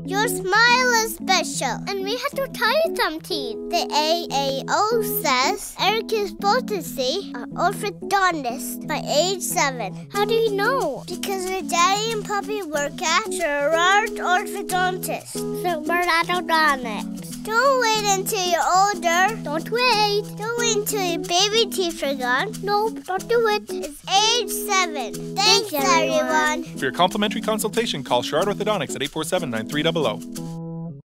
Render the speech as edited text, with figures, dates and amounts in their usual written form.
Your smile is special, and we had to tie some teeth. The AAO says Eric is supposed to see an orthodontist by age 7. How do you know? Because my daddy and puppy work at Sherrard Orthodontics. Sherrard Orthodontics. Don't wait until you're older. Don't wait. Don't wait until your baby teeth are gone. Nope, don't do it. It's age 7. Thanks everyone. For your complimentary consultation, call Sherrard Orthodontics at 847-9300.